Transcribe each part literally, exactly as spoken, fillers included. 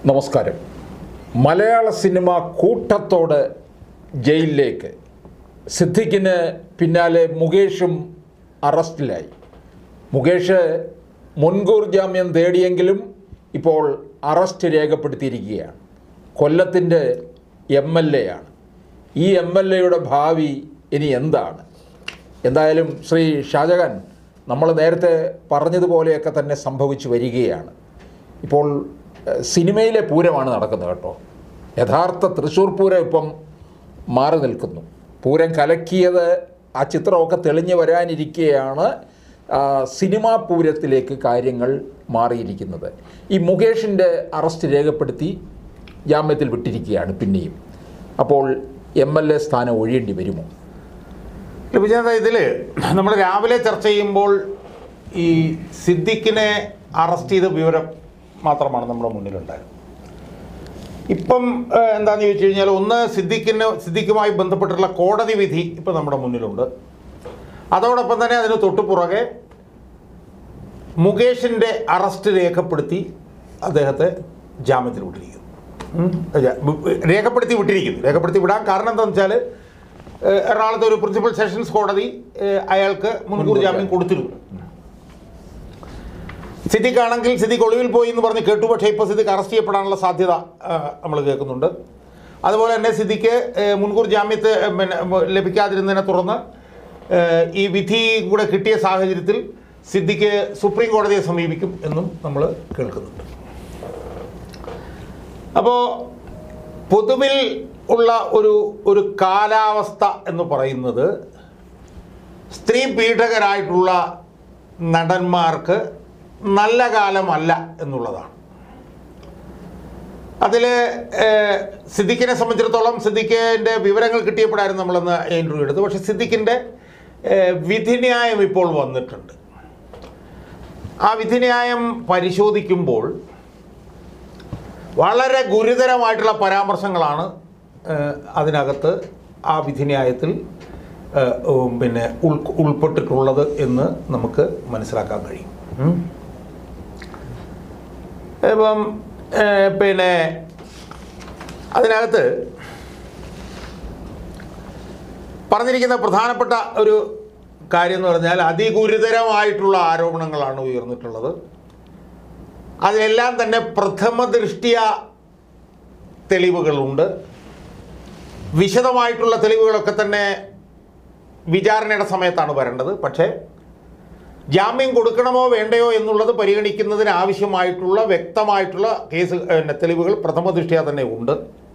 നമസ്കാരം. മലയാള സിനിമ കൂട്ടത്തോടെ ജയിലിലേക്ക്. സിദ്ദിഖിന് പിന്നാലെ മുകേഷും അറസ്റ്റിലായി. മുകേഷ് മുൻകൂർ ജാമ്യം തേടിയെങ്കിലും ഇപ്പോൾ അറസ്റ്റ് രേഖപ്പെടുത്തിയിരിക്കുകയാണ്. കൊല്ലത്തിൻ്റെ എം എൽ എ ആണ്. ഈ എം എൽ എയുടെ ഭാവി ഇനി എന്താണ്? എന്തായാലും ശ്രീ ഷാജഹാൻ, നമ്മൾ നേരത്തെ പറഞ്ഞതുപോലെയൊക്കെ തന്നെ സംഭവിച്ചു വരികയാണ്. ഇപ്പോൾ സിനിമയിലെ പൂരമാണ് നടക്കുന്നത് കേട്ടോ. യഥാർത്ഥ തൃശ്ശൂർ പൂരം ഇപ്പം മാറി നിൽക്കുന്നു. പൂരം കലക്കിയത് ആ ചിത്രമൊക്കെ തെളിഞ്ഞു വരാനിരിക്കെയാണ് സിനിമാ പൂരത്തിലേക്ക് കാര്യങ്ങൾ മാറിയിരിക്കുന്നത്. ഈ മുകേഷിൻ്റെ അറസ്റ്റ് രേഖപ്പെടുത്തി ജാമ്യത്തിൽ വിട്ടിരിക്കുകയാണ് പിന്നെയും. അപ്പോൾ എം എൽ എ സ്ഥാനം ഒഴിയേണ്ടി വരുമോ? വിജയന്ത, ഇതിൽ നമ്മൾ രാവിലെ ചർച്ച ചെയ്യുമ്പോൾ ഈ സിദ്ദിഖിനെ അറസ്റ്റ് ചെയ്ത വിവരം മാത്രമാണ് നമ്മുടെ മുന്നിലുണ്ടായത്. ഇപ്പം എന്താണെന്ന് ചോദിച്ചു കഴിഞ്ഞാൽ, ഒന്ന് സിദ്ദിഖിന് സിദ്ദിഖുമായി ബന്ധപ്പെട്ടുള്ള കോടതി വിധി ഇപ്പം നമ്മുടെ മുന്നിലുണ്ട്. അതോടൊപ്പം തന്നെ അതിന് തൊട്ടുപുറകെ മുകേഷിൻ്റെ അറസ്റ്റ് രേഖപ്പെടുത്തി അദ്ദേഹത്തെ ജാമ്യത്തിൽ വിട്ടിരിക്കുന്നു. രേഖപ്പെടുത്തി വിട്ടിരിക്കുന്നു രേഖപ്പെടുത്തി വിടാൻ കാരണം എന്താണെന്ന് വെച്ചാൽ, എറണാകുളത്തെ ഒരു പ്രിൻസിപ്പൽ സെഷൻസ് കോടതി അയാൾക്ക് മുൻകൂർ ജാമ്യം കൊടുത്തിരുന്നു. സിദ്ദിഖ് ആണെങ്കിൽ സിദ്ദിഖ് ഒളിവിൽ പോയി എന്ന് പറഞ്ഞ് കേട്ടു. പക്ഷേ ഇപ്പോൾ സിദ്ദിഖ് അറസ്റ്റ് ചെയ്യപ്പെടാനുള്ള സാധ്യത നമ്മൾ കേൾക്കുന്നുണ്ട്. അതുപോലെ തന്നെ സിദ്ദിഖ് മുൻകൂർ ജാമ്യത്തെ പിന്നെ ലഭിക്കാതിരുന്നതിനെ തുടർന്ന് ഈ വിധി കൂടെ കിട്ടിയ സാഹചര്യത്തിൽ സിദ്ദിഖ് സുപ്രീം കോടതിയെ സമീപിക്കും എന്നും നമ്മൾ കേൾക്കുന്നുണ്ട്. അപ്പോൾ പൊതുവിൽ ഉള്ള ഒരു ഒരു കാലാവസ്ഥ എന്ന് പറയുന്നത്, സ്ത്രീ പീഡകരായിട്ടുള്ള നടന്മാർക്ക് നല്ല കാലമല്ല എന്നുള്ളതാണ്. അതിൽ സിദ്ദിഖിനെ സംബന്ധിച്ചിടത്തോളം സിദ്ദിഖിൻ്റെ വിവരങ്ങൾ കിട്ടിയപ്പോഴായിരുന്നു നമ്മളന്ന് ഇൻ്റർവ്യൂ എടുത്തത്. പക്ഷേ സിദ്ദിഖിൻ്റെ വിധിന്യായം ഇപ്പോൾ വന്നിട്ടുണ്ട്. ആ വിധിന്യായം പരിശോധിക്കുമ്പോൾ വളരെ ഗുരുതരമായിട്ടുള്ള പരാമർശങ്ങളാണ് അതിനകത്ത് ആ വിധിന്യായത്തിൽ പിന്നെ ഉൾ ഉൾപ്പെട്ടിട്ടുള്ളത് എന്ന് നമുക്ക് മനസ്സിലാക്കാൻ കഴിയും. ഇപ്പം പിന്നെ അതിനകത്ത് പറഞ്ഞിരിക്കുന്ന പ്രധാനപ്പെട്ട ഒരു കാര്യം എന്ന് പറഞ്ഞാൽ, അതിഗുരുതരമായിട്ടുള്ള ആരോപണങ്ങളാണ് ഉയർന്നിട്ടുള്ളത്. അതിലെല്ലാം തന്നെ പ്രഥമ ദൃഷ്ട്യ തെളിവുകളുണ്ട്. വിശദമായിട്ടുള്ള തെളിവുകളൊക്കെ തന്നെ വിചാരണയുടെ സമയത്താണ് വരേണ്ടത്. പക്ഷേ ജാമ്യം കൊടുക്കണമോ വേണ്ടയോ എന്നുള്ളത് പരിഗണിക്കുന്നതിന് ആവശ്യമായിട്ടുള്ള വ്യക്തമായിട്ടുള്ള കേസ് തെളിവുകൾ പ്രഥമ ദൃഷ്ട്യാ തന്നെ ഉണ്ട്.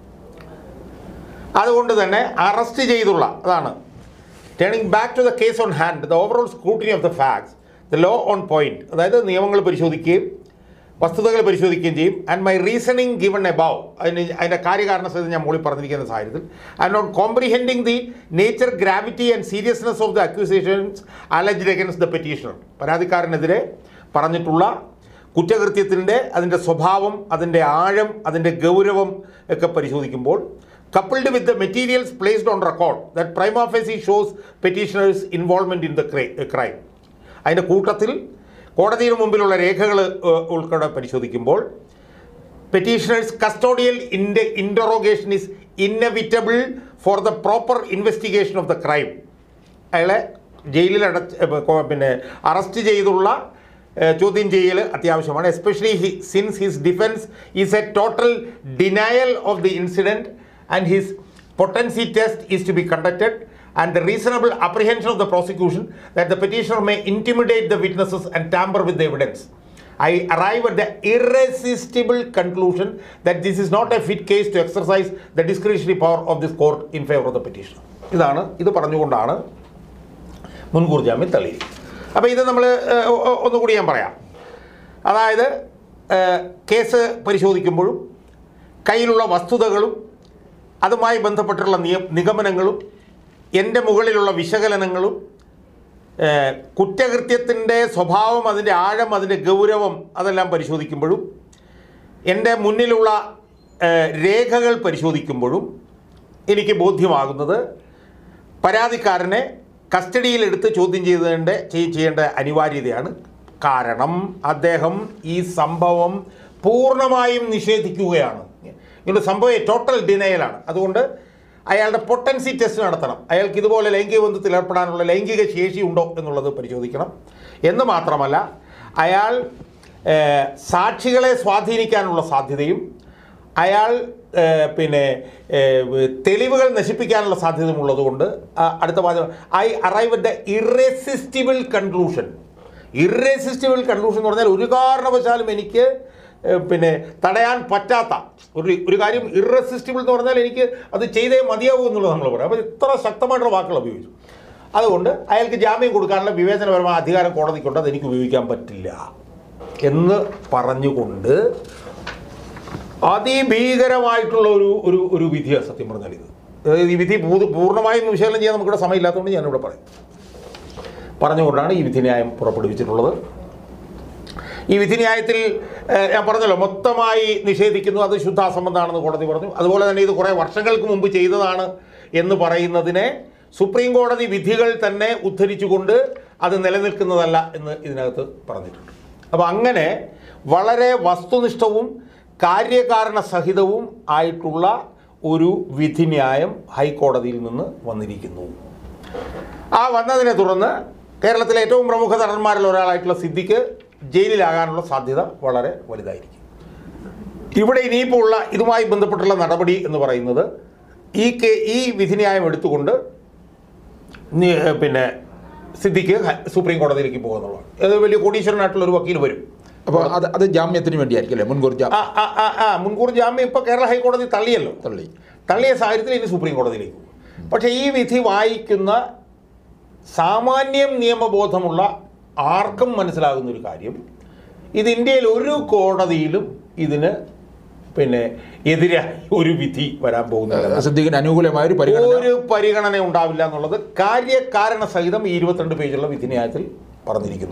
അതുകൊണ്ട് തന്നെ അറസ്റ്റ് ചെയ്തുള്ള അതാണ് turning back to the case on hand, the overall scrutiny of the facts, the law on point, അതായത് നിയമങ്ങൾ പരിശോധിക്കുകയും വസ്തുതകൾ പരിശോധിക്കുകയും ചെയ്യും. And my reasoning given above, അതിന് അതിൻ്റെ കാര്യകാരണ സഹിതം ഞാൻ മുകളിൽ പറഞ്ഞിരിക്കുന്ന സാഹചര്യത്തിൽ, and not comprehending the nature, gravity and seriousness of the accusations alleged against the petitioner, പരാതിക്കാരനെതിരെ പറഞ്ഞിട്ടുള്ള കുറ്റകൃത്യത്തിൻ്റെ അതിൻ്റെ സ്വഭാവം, അതിൻ്റെ ആഴം, അതിൻ്റെ ഗൗരവം ഒക്കെ പരിശോധിക്കുമ്പോൾ, coupled with the materials placed on record that prima facie shows petitioners' involvement in the crime, അതിൻ്റെ കൂട്ടത്തിൽ കോടതിയുടെ മുമ്പിലുള്ള രേഖകൾ ഉൾപ്പെടെ പരിശോധിക്കുമ്പോൾ, പെറ്റീഷണേഴ്സ് കസ്റ്റോഡിയൽ ഇൻ്റെ interrogation is inevitable for the proper investigation of the crime, അയാളെ ജയിലിൽ അടച്ച് പിന്നെ അറസ്റ്റ് ചെയ്തുള്ള ചോദ്യം ചെയ്യൽ അത്യാവശ്യമാണ്. Especially he since his defence is a total denial of the incident and his potency test is to be conducted, and the reasonable apprehension of the prosecution that the petitioner may intimidate the witnesses and tamper with the evidence. I arrive at the irresistible conclusion that this is not a fit case to exercise the discretionary power of this court in favor of the petitioner. ഇതാണ് ഇത് പറഞ്ഞുകൊണ്ടാണ് മുൻകൂർ ജാമ്യം തള്ളിയിരിക്കുന്നത്. അപ്പോൾ ഇത് നമ്മൾ ഒന്നുകൂടി ഞാൻ പറയാം. അതായത് കേസ് പരിശോധിക്കുമ്പോഴും കയ്യിലുള്ള വസ്തുതകളും അതുമായി ബന്ധപ്പെട്ടുള്ള നിയ നിഗമനങ്ങളും എൻ്റെ മുകളിലുള്ള വിശകലനങ്ങളും കുറ്റകൃത്യത്തിൻ്റെ സ്വഭാവം, അതിൻ്റെ ആഴം, അതിൻ്റെ ഗൗരവം അതെല്ലാം പരിശോധിക്കുമ്പോഴും, എൻ്റെ മുന്നിലുള്ള രേഖകൾ പരിശോധിക്കുമ്പോഴും എനിക്ക് ബോധ്യമാകുന്നത് പരാതിക്കാരനെ കസ്റ്റഡിയിലെടുത്ത് ചോദ്യം ചെയ്തേണ്ട ചെയ്യേണ്ട അനിവാര്യതയാണ്. കാരണം അദ്ദേഹം ഈ സംഭവം പൂർണ്ണമായും നിഷേധിക്കുകയാണ്. ഇങ്ങനെ സംഭവം ടോട്ടൽ ഡിനയലാണ്. അതുകൊണ്ട് അയാളുടെ പൊട്ടൻസി ടെസ്റ്റ് നടത്തണം. അയാൾക്ക് ഇതുപോലെ ലൈംഗിക ബന്ധത്തിൽ ഏർപ്പെടാനുള്ള ലൈംഗിക ശേഷി ഉണ്ടോ എന്നുള്ളത് പരിശോധിക്കണം. എന്ന് മാത്രമല്ല, അയാൾ സാക്ഷികളെ സ്വാധീനിക്കാനുള്ള സാധ്യതയും അയാൾ പിന്നെ തെളിവുകൾ നശിപ്പിക്കാനുള്ള സാധ്യതയും ഉള്ളതുകൊണ്ട് അടുത്ത വാചകം I arrive at the irresistible conclusion. Irresistible conclusion എന്ന് പറഞ്ഞാൽ ഒരു കാരണവശാലും എനിക്ക് പിന്നെ തടയാൻ പറ്റാത്ത ഒരു ഒരു കാര്യം. ഇറെസിസ്റ്റിബിൾ എന്ന് പറഞ്ഞാൽ എനിക്ക് അത് ചെയ്തേ മതിയാവൂ എന്നുള്ളത് നമ്മൾ പറയാം. അപ്പോൾ ഇത്ര ശക്തമായിട്ടുള്ള വാക്കുകൾ ഉപയോഗിച്ചു. അതുകൊണ്ട് അയാൾക്ക് ജാമ്യം കൊടുക്കാനുള്ള വിവേചനപരമായ അധികാരം കോടതിക്കുണ്ട്, അത് എനിക്ക് ഉപയോഗിക്കാൻ പറ്റില്ല എന്ന് പറഞ്ഞുകൊണ്ട് അതിഭീകരമായിട്ടുള്ള ഒരു ഒരു ഒരു വിധിയാണ് സത്യം പറഞ്ഞാൽ ഇത്. അതായത് ഈ വിധി പൂർണ്ണമായും വിശകലനം ചെയ്യാൻ നമുക്കിവിടെ സമയമില്ലാത്തതുകൊണ്ട് ഞാനിവിടെ പറയും. പറഞ്ഞുകൊണ്ടാണ് ഈ വിധിന്യായം പുറപ്പെടുവിച്ചിട്ടുള്ളത്. ഈ വിധിന്യായത്തിൽ ഞാൻ പറഞ്ഞല്ലോ മൊത്തമായി നിഷേധിക്കുന്നു, അത് ശുദ്ധാസംബന്ധമാണെന്ന് കോടതി പറഞ്ഞു. അതുപോലെ തന്നെ ഇത് കുറേ വർഷങ്ങൾക്ക് മുമ്പ് ചെയ്തതാണ് എന്ന് പറയുന്നതിനെ സുപ്രീം കോടതി വിധികൾ തന്നെ ഉദ്ധരിച്ചുകൊണ്ട് അത് നിലനിൽക്കുന്നതല്ല എന്ന് ഇതിനകത്ത് പറഞ്ഞിട്ടുണ്ട്. അപ്പോൾ അങ്ങനെ വളരെ വസ്തുനിഷ്ഠവും കാര്യകാരണ സഹിതവും ആയിട്ടുള്ള ഒരു വിധിന്യായം ഹൈക്കോടതിയിൽ നിന്ന് വന്നിരിക്കുന്നു. ആ വന്നതിനെ തുടർന്ന് കേരളത്തിലെ ഏറ്റവും പ്രമുഖ നടന്മാരിൽ ഒരാളായിട്ടുള്ള സിദ്ദിഖ് ജയിലിലാകാനുള്ള സാധ്യത വളരെ വലുതായിരിക്കും. ഇവിടെ ഇനിയിപ്പോൾ ഉള്ള ഇതുമായി ബന്ധപ്പെട്ടുള്ള നടപടി എന്ന് പറയുന്നത് ഈ കേ ഈ വിധിന്യായം എടുത്തുകൊണ്ട് പിന്നെ സിദ്ദിഖ് സുപ്രീം കോടതിയിലേക്ക് പോകുന്നുള്ളതാണ്. അത് വലിയ കോടീശ്വരനായിട്ടുള്ള ഒരു വക്കീൽ വരും. അപ്പോൾ അത് അത് ജാമ്യത്തിന് വേണ്ടിയായിരിക്കും അല്ലേ? മുൻകൂർ ജാമ്യം. ആ ആ ആ മുൻകൂർ ജാമ്യം ഇപ്പോൾ കേരള ഹൈക്കോടതി തള്ളിയല്ലോ. തള്ളി തള്ളിയ സാഹചര്യത്തിൽ ഇനി സുപ്രീം കോടതിയിലേക്ക് പോകും. പക്ഷേ ഈ വിധി വായിക്കുന്ന സാമാന്യം നിയമബോധമുള്ള ആർക്കും മനസ്സിലാകുന്ന ഒരു കാര്യം, ഇത് ഇന്ത്യയിൽ ഒരു കോടതിയിലും ഇതിന് പിന്നെ എതിരായി ഒരു വിധി വരാൻ പോകുന്നില്ല. സിദ്ദിഖിന് അനുകൂലമായ ഒരു ഒരു പരിഗണന ഉണ്ടാവില്ല എന്നുള്ളത് കാര്യകാരണ സഹിതം ഈ ഇരുപത്തിരണ്ട് പേജുള്ള വിധിന്യായത്തിൽ പറഞ്ഞിരിക്കുന്നു.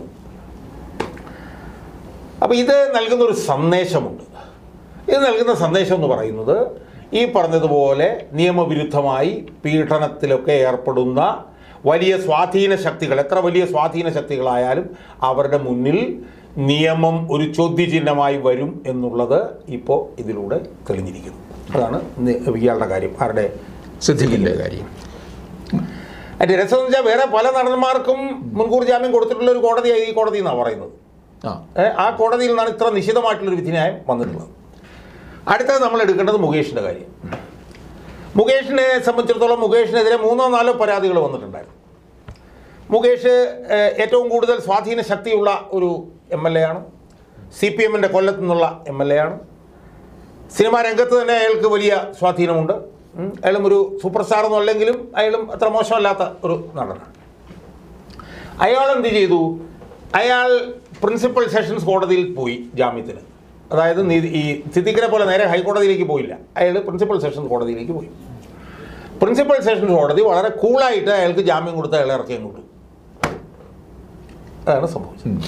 അപ്പോൾ ഇത് നൽകുന്ന ഒരു സന്ദേശമുണ്ട്. ഇത് നൽകുന്ന സന്ദേശം എന്ന് പറയുന്നത് ഈ പറഞ്ഞതുപോലെ നിയമവിരുദ്ധമായി പീഡനത്തിലൊക്കെ ഏർപ്പെടുന്ന വലിയ സ്വാധീന ശക്തികൾ, എത്ര വലിയ സ്വാധീന ശക്തികളായാലും അവരുടെ മുന്നിൽ നിയമം ഒരു ചോദ്യചിഹ്നമായി വരും എന്നുള്ളത് ഇപ്പോൾ ഇതിലൂടെ തെളിഞ്ഞിരിക്കുന്നു. അതാണ് ഇയാളുടെ കാര്യം, ആരുടെ? സിദ്ദിഖിൻ്റെ കാര്യം. അതിൻ്റെ രസം എന്ന് വെച്ചാൽ വേറെ പല നടന്മാർക്കും മുൻകൂർ ജാമ്യം കൊടുത്തിട്ടുള്ള ഒരു കോടതിയായി ഈ കോടതി എന്നാണ് പറയുന്നത്. ആ കോടതിയിൽ നിന്നാണ് ഇത്ര നിശിതമായിട്ടുള്ളൊരു വിധിന്യായം വന്നിട്ടുള്ളത്. അടുത്തത് നമ്മൾ എടുക്കേണ്ടത് മുകേഷിൻ്റെ കാര്യം. മുകേഷിനെ സംബന്ധിച്ചിടത്തോളം മുകേഷിനെതിരെ മൂന്നോ നാലോ പരാതികൾ വന്നിട്ടുണ്ടായിരുന്നു. മുകേഷ് ഏറ്റവും കൂടുതൽ സ്വാധീന ശക്തിയുള്ള ഒരു എം എൽ എ ആണ്. സി പി എമ്മിൻ്റെ കൊല്ലത്തു നിന്നുള്ള എം എൽ എ ആണ്. സിനിമാ രംഗത്ത് തന്നെ അയാൾക്ക് വലിയ സ്വാധീനമുണ്ട്. അയാളും ഒരു സൂപ്പർ സ്റ്റാർ എന്നല്ലെങ്കിലും അയാളും അത്ര മോശമല്ലാത്ത ഒരു നടനാണ്. അയാൾ എന്ത് ചെയ്തു? അയാൾ പ്രിൻസിപ്പൽ സെഷൻസ് കോടതിയിൽ പോയി ജാമ്യത്തിന്. അതായത് നീതി ഈ സിദ്ദിഖിനെ പോലെ നേരെ ഹൈക്കോടതിയിലേക്ക് പോയില്ല. അയാൾ പ്രിൻസിപ്പൽ സെഷൻസ് കോടതിയിലേക്ക് പോയി. പ്രിൻസിപ്പൽ സെഷൻസ് കോടതി വളരെ കൂളായിട്ട് അയാൾക്ക് ജാമ്യം കൊടുത്ത് അയാളെ ഇറക്കി അങ്ങോട്ട്. അതാണ് സംഭവിച്ചത്.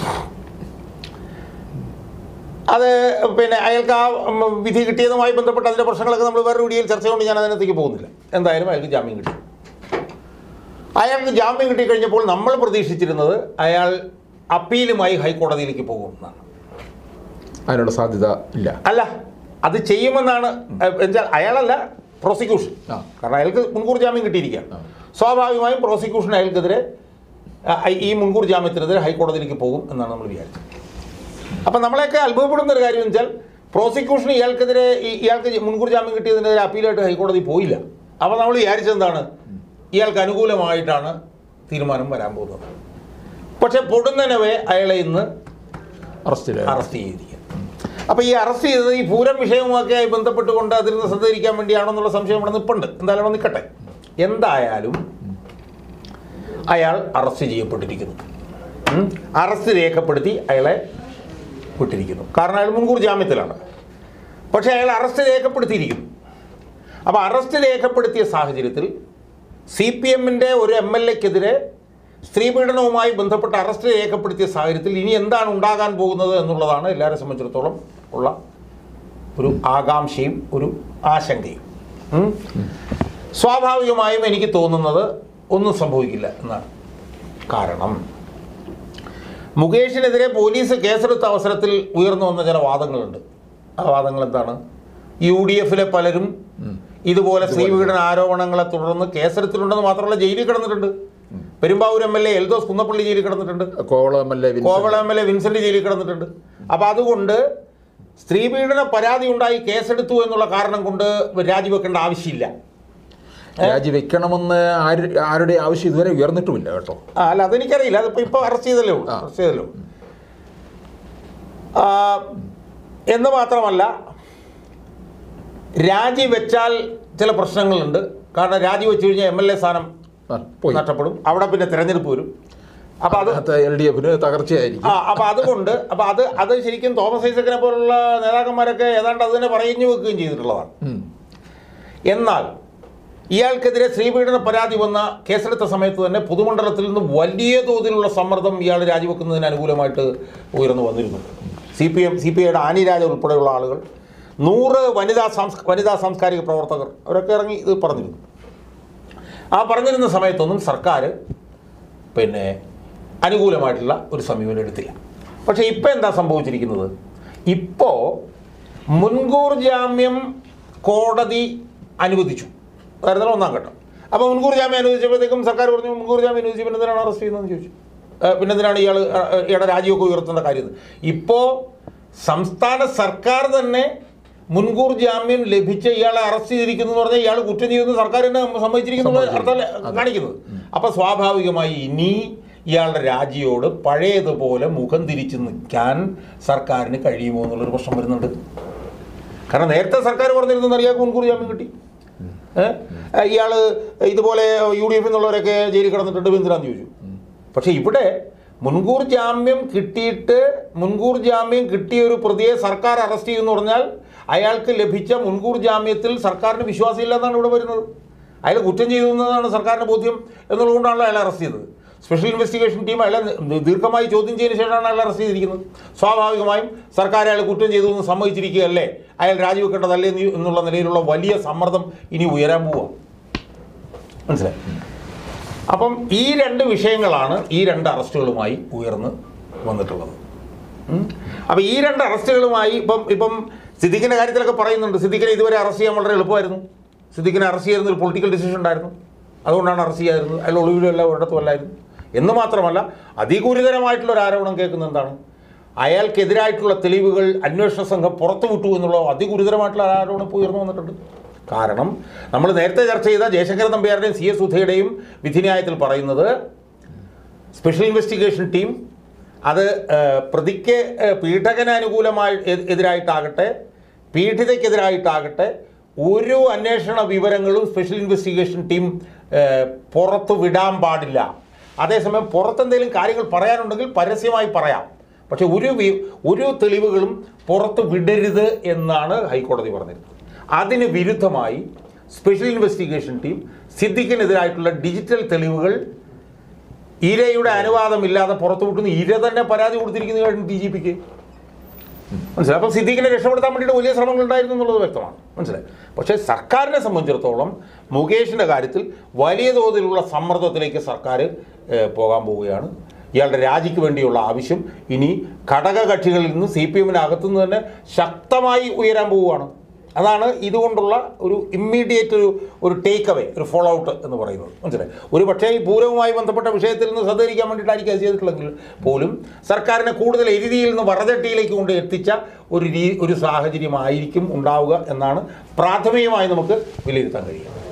അത് പിന്നെ അയാൾക്ക് ആ വിധി കിട്ടിയതുമായി ബന്ധപ്പെട്ട് അതിൻ്റെ പ്രശ്നങ്ങളൊക്കെ നമ്മൾ വേറെ വീഡിയോയിൽ ചർച്ച കൊണ്ട് ഞാൻ അതിനകത്തേക്ക് പോകുന്നില്ല. എന്തായാലും അയാൾക്ക് ജാമ്യം കിട്ടി. അയാൾക്ക് ജാമ്യം കിട്ടിക്കഴിഞ്ഞപ്പോൾ നമ്മൾ പ്രതീക്ഷിച്ചിരുന്നത് അയാൾ അപ്പീലുമായി ഹൈക്കോടതിയിലേക്ക് പോകും എന്നാണ്. അതിനുള്ള സാധ്യത ഇല്ല. അല്ല, അത് ചെയ്യുമെന്നാണ്. എന്നുവെച്ചാൽ അയാളല്ല, പ്രോസിക്യൂഷൻ. കാരണം അയാൾക്ക് മുൻകൂർ ജാമ്യം കിട്ടിയിരിക്കുകയാണ്. സ്വാഭാവികമായും പ്രോസിക്യൂഷൻ അയാൾക്കെതിരെ ഈ മുൻകൂർ ജാമ്യത്തിനെതിരെ ഹൈക്കോടതിയിലേക്ക് പോകും എന്നാണ് നമ്മൾ വിചാരിച്ചത്. അപ്പം നമ്മളെയൊക്കെ അത്ഭുതപ്പെടുന്ന ഒരു കാര്യം എന്ന് വെച്ചാൽ പ്രോസിക്യൂഷൻ ഇയാൾക്കെതിരെ ഇയാൾക്ക് മുൻകൂർ ജാമ്യം കിട്ടിയതിനെതിരെ അപ്പീലായിട്ട് ഹൈക്കോടതി പോയില്ല. അപ്പോൾ നമ്മൾ വിചാരിച്ചത് എന്താണ്? ഇയാൾക്ക് അനുകൂലമായിട്ടാണ് തീരുമാനം വരാൻ പോകുന്നത്. പക്ഷെ പൊടുന്നനവേ അയാളെ ഇന്ന് അറസ്റ്റ് അറസ്റ്റ് ചെയ്തിരിക്കുക. അപ്പോൾ ഈ അറസ്റ്റ് ചെയ്തത് ഈ പൂരം വിഷയവുമൊക്കെയായി ബന്ധപ്പെട്ടുകൊണ്ട് അതിൽ നിന്ന് ശ്രദ്ധിക്കാൻ വേണ്ടിയാണോ എന്നുള്ള സംശയം ഇവിടെ നിൽപ്പുണ്ട്. എന്തായാലും അവിടെ നിൽക്കട്ടെ. എന്തായാലും അയാൾ അറസ്റ്റ് ചെയ്യപ്പെട്ടിരിക്കുന്നു. അറസ്റ്റ് രേഖപ്പെടുത്തി അയാളെ വിട്ടിരിക്കുന്നു. കാരണം അയാൾ മുൻകൂർ ജാമ്യത്തിലാണ്. പക്ഷേ അയാൾ അറസ്റ്റ് രേഖപ്പെടുത്തിയിരിക്കുന്നു. അപ്പോൾ അറസ്റ്റ് രേഖപ്പെടുത്തിയ സാഹചര്യത്തിൽ സി പി എമ്മിൻ്റെ ഒരു എം എൽ എക്കെതിരെ സ്ത്രീപീഡനവുമായി ബന്ധപ്പെട്ട് അറസ്റ്റ് രേഖപ്പെടുത്തിയ സാഹചര്യത്തിൽ ഇനി എന്താണ് ഉണ്ടാകാൻ പോകുന്നത് എന്നുള്ളതാണ് എല്ലാവരെ സംബന്ധിച്ചിടത്തോളം ഉള്ള ഒരു ആകാംക്ഷയും ഒരു ആശങ്കയും. സ്വാഭാവികമായും എനിക്ക് തോന്നുന്നത് ഒന്നും സംഭവിക്കില്ല എന്നാണ്. കാരണം മുകേഷിനെതിരെ പോലീസ് കേസെടുത്ത അവസരത്തിൽ ഉയർന്നു വന്ന ചില വാദങ്ങളുണ്ട്. ആ വാദങ്ങൾ എന്താണ്? യു ഡി എഫിലെ പലരും ഇതുപോലെ സ്ത്രീപീഡന ആരോപണങ്ങളെ തുടർന്ന് കേസെടുത്തിട്ടുണ്ടെന്ന് മാത്രമല്ല ജയിലിൽ കിടന്നിട്ടുണ്ട്. Perumbavoor M L A Eldhose Kunnappilly ജയിലിൽ കിടന്നിട്ടുണ്ട്. Kovalam M L A Kovalam M L A Vincent ജയിലിൽ കിടന്നിട്ടുണ്ട്. അപ്പം അതുകൊണ്ട് സ്ത്രീപീഡന പരാതി ഉണ്ടായി കേസെടുത്തു എന്നുള്ള കാരണം കൊണ്ട് രാജിവെക്കേണ്ട ആവശ്യമില്ല. രാജിവെക്കണമെന്ന് ആര് ആരുടെ ആവശ്യം ഇതുവരെ ഉയർന്നിട്ടുമില്ല കേട്ടോ. ആ അല്ല, അതെനിക്കറിയില്ല. അതിപ്പോൾ ഇപ്പോൾ അറസ്റ്റ് ചെയ്തല്ലോ അറസ്റ്റ് ചെയ്തല്ലോ എന്ന് മാത്രമല്ല, രാജിവെച്ചാൽ ചില പ്രശ്നങ്ങളുണ്ട്. കാരണം രാജിവെച്ച് കഴിഞ്ഞാൽ എം എൽ എ സ്ഥാനം നഷ്ടപ്പെടും, അവിടെ പിന്നെ തിരഞ്ഞെടുപ്പ് വരും. അപ്പൊ അത് എൽ ഡി എഫിന് തകർച്ചയായിരിക്കും. ആ അപ്പൊ അതുകൊണ്ട് അപ്പൊ അത് അത് ശരിക്കും തോമസ് ഐസക്കിനെ പോലുള്ള നേതാക്കന്മാരൊക്കെ ഏതാണ്ട് അത് തന്നെ പറഞ്ഞു വെക്കുകയും ചെയ്തിട്ടുള്ളതാണ്. എന്നാൽ ഇയാൾക്കെതിരെ സ്ത്രീപീഡന പരാതി വന്ന കേസെടുത്ത സമയത്ത് തന്നെ പൊതുമണ്ഡലത്തിൽ നിന്ന് വലിയ തോതിലുള്ള സമ്മർദ്ദം ഇയാൾ രാജിവെക്കുന്നതിന് അനുകൂലമായിട്ട് ഉയർന്നു വന്നിരുന്നു. C P M C P ഐയുടെ ആനി രാജ ഉൾപ്പെടെയുള്ള ആളുകൾ, നൂറ് വനിതാ സാംസ് വനിതാ സാംസ്കാരിക പ്രവർത്തകർ അവരൊക്കെ ഇറങ്ങി ഇത് പറഞ്ഞിരുന്നു. ആ പറഞ്ഞിരുന്ന സമയത്തൊന്നും സർക്കാർ പിന്നെ അനുകൂലമായിട്ടുള്ള ഒരു സമീപനം എടുത്തില്ല. പക്ഷേ ഇപ്പോൾ എന്താ സംഭവിച്ചിരിക്കുന്നത്? ഇപ്പോൾ മുൻകൂർ ജാമ്യം കോടതി അനുവദിച്ചു, അതായിരുന്നു ഒന്നാം ഘട്ടം. അപ്പോൾ മുൻകൂർ ജാമ്യം അനുവദിച്ചപ്പോഴത്തേക്കും സർക്കാർ പറഞ്ഞു മുൻകൂർ ജാമ്യം അനുവദിച്ചു, പിന്നെ എന്തിനാണ് അറസ്റ്റ് ചെയ്യുന്നതെന്ന് ചോദിച്ചു. പിന്നെ എന്തിനാണ് ഇയാൾ ഇയാളുടെ രാജിയൊക്കെ ഉയർത്തേണ്ട കാര്യം? ഇപ്പോൾ സംസ്ഥാന സർക്കാർ തന്നെ മുൻകൂർ ജാമ്യം ലഭിച്ച ഇയാളെ അറസ്റ്റ് ചെയ്തിരിക്കുന്നു എന്ന് പറഞ്ഞാൽ ഇയാൾ കുറ്റം ചെയ്യുന്നത് സർക്കാർ തന്നെ സമ്മതിച്ചിരിക്കുന്നു അർത്ഥം കാണിക്കുന്നത്. അപ്പോൾ സ്വാഭാവികമായി ഇനി ഇയാളുടെ രാജിയോട് പഴയതുപോലെ മുഖം തിരിച്ച് നിൽക്കാൻ സർക്കാരിന് കഴിയുമോ എന്നുള്ളൊരു പ്രശ്നം വരുന്നുണ്ട്. കാരണം നേരത്തെ സർക്കാർ പറഞ്ഞിരുന്നെന്ന് അറിയാം മുൻകൂർ ജാമ്യം കിട്ടി. ഇയാൾ ഇതുപോലെ യു ഡി എഫ് എന്നുള്ളവരൊക്കെ ജയിലിൽ കിടന്നിട്ടുണ്ട്, എന്തിനാന്ന് ചോദിച്ചു. പക്ഷേ ഇവിടെ മുൻകൂർ ജാമ്യം കിട്ടിയിട്ട് മുൻകൂർ ജാമ്യം കിട്ടിയ ഒരു പ്രതിയെ സർക്കാർ അറസ്റ്റ് ചെയ്യുമെന്ന് പറഞ്ഞാൽ അയാൾക്ക് ലഭിച്ച മുൻകൂർ ജാമ്യത്തിൽ സർക്കാരിന് വിശ്വാസമില്ല എന്നാണ് ഇവിടെ വരുന്നത്. അയാൾ കുറ്റം ചെയ്തു എന്നതാണ് സർക്കാരിന് ബോധ്യം എന്നുള്ളതുകൊണ്ടാണല്ലോ അയാളെ അറസ്റ്റ് ചെയ്തത്. സ്പെഷ്യൽ ഇൻവെസ്റ്റിഗേഷൻ ടീം അയാളെ ദീർഘമായി ചോദ്യം ചെയ്തതിനു ശേഷമാണ് അയാൾ അറസ്റ്റ് ചെയ്തിരിക്കുന്നത്. സ്വാഭാവികമായും സർക്കാർ അയാൾ കുറ്റം ചെയ്തു എന്ന് സമ്മതിച്ചിരിക്കുകയല്ലേ, അയാൾ രാജിവെക്കേണ്ടതല്ലേ എന്നുള്ള നിലയിലുള്ള വലിയ സമ്മർദ്ദം ഇനി ഉയരാൻ പോവുക. മനസ്സിലായി? അപ്പം ഈ രണ്ട് വിഷയങ്ങളാണ് ഈ രണ്ട് അറസ്റ്റുകളുമായി ഉയർന്ന് വന്നിട്ടുള്ളത്. അപ്പം ഈ രണ്ട് അറസ്റ്റുകളുമായി ഇപ്പം ഇപ്പം സിദ്ദിഖിൻ്റെ കാര്യത്തിലൊക്കെ പറയുന്നുണ്ട്. സിദ്ദിഖിനെ ഇതുവരെ അറസ്റ്റ് ചെയ്യാൻ വളരെ എളുപ്പമായിരുന്നു. സിദ്ദിഖിനെ അറസ്റ്റ് ചെയ്യുന്ന ഒരു പൊളിറ്റിക്കൽ ഡിസിഷൻ ഉണ്ടായിരുന്നു, അതുകൊണ്ടാണ് അറസ്റ്റ് ചെയ്യാതിരുന്നത്. അയാൾ ഒളിവിലല്ല ഒരിടത്തും അല്ലായിരുന്നു എന്ന് മാത്രമല്ല, അതിഗുരുതരമായിട്ടുള്ള ഒരു ആരോപണം കേൾക്കുന്നത് എന്താണ്? അയാൾക്കെതിരായിട്ടുള്ള തെളിവുകൾ അന്വേഷണ സംഘം പുറത്തുവിട്ടു എന്നുള്ള അതിഗുരുതരമായിട്ടുള്ള ആരോപണം ഇപ്പോൾ ഉയർന്നു വന്നിട്ടുണ്ട്. കാരണം നമ്മൾ നേരത്തെ ചർച്ച ചെയ്ത ജയശങ്കരൻ നമ്പ്യാരുടെയും സി എസ് സുധയുടെയും വിധിന്യായത്തിൽ പറയുന്നത് സ്പെഷ്യൽ ഇൻവെസ്റ്റിഗേഷൻ ടീം അത് പ്രതിക്ക് പീഡകന് അനുകൂലമായി എതിരായിട്ടാകട്ടെ പീഡിതയ്ക്കെതിരായിട്ടാകട്ടെ ഒരു അന്വേഷണ വിവരങ്ങളും സ്പെഷ്യൽ ഇൻവെസ്റ്റിഗേഷൻ ടീം പുറത്തു വിടാൻ പാടില്ല. അതേസമയം പുറത്തെന്തെങ്കിലും കാര്യങ്ങൾ പറയാനുണ്ടെങ്കിൽ പരസ്യമായി പറയാം, പക്ഷെ ഒരു ഒരു തെളിവുകളും പുറത്തു വിടരുത് എന്നാണ് ഹൈക്കോടതി പറഞ്ഞിരുന്നത്. അതിന് വിരുദ്ധമായി സ്പെഷ്യൽ ഇൻവെസ്റ്റിഗേഷൻ ടീം സിദ്ദിഖിനെതിരായിട്ടുള്ള ഡിജിറ്റൽ തെളിവുകൾ ഇരയുടെ അനുവാദമില്ലാതെ പുറത്തുവിട്ടുന്ന ഇര തന്നെ പരാതി കൊടുത്തിരിക്കുന്ന ഡി ജി പിക്ക്. മനസ്സിലായി? അപ്പം സിദ്ദിഖിനെ രക്ഷപ്പെടുത്താൻ വേണ്ടിയിട്ട് വലിയ ശ്രമങ്ങൾ ഉണ്ടായിരുന്നു എന്നുള്ളത് വ്യക്തമാണ്. മനസ്സിലായി? പക്ഷേ സർക്കാരിനെ സംബന്ധിച്ചിടത്തോളം മുകേഷിൻ്റെ കാര്യത്തിൽ വലിയ തോതിലുള്ള സമ്മർദ്ദത്തിലേക്ക് സർക്കാർ പോകാൻ പോവുകയാണ്. ഇയാളുടെ രാജിക്ക് വേണ്ടിയുള്ള ആവശ്യം ഇനി ഘടകകക്ഷികളിൽ നിന്ന് സി പി എമ്മിനകത്തുനിന്ന് തന്നെ ശക്തമായി ഉയരാൻ പോവുകയാണ്. അതാണ് ഇതുകൊണ്ടുള്ള ഒരു ഇമ്മീഡിയറ്റ് ഒരു ഒരു ടേക്ക് അവേ, ഒരു ഫോളോ ഔട്ട് എന്ന് പറയുന്നത്. മനസ്സിലായി? ഒരു പക്ഷേ ഈ പൂരവുമായി ബന്ധപ്പെട്ട വിഷയത്തിൽ നിന്ന് സഹകരിക്കാൻ വേണ്ടിയിട്ടായിരിക്കും അത് ചെയ്തിട്ടുള്ളെങ്കിൽ പോലും സർക്കാരിനെ കൂടുതൽ എരുതിയിൽ നിന്ന് വറചട്ടിയിലേക്ക് കൊണ്ട് എത്തിച്ച ഒരു രീ ഒരു സാഹചര്യമായിരിക്കും ഉണ്ടാവുക എന്നാണ് പ്രാഥമികമായി നമുക്ക് വിലയിരുത്താൻ കഴിയുക.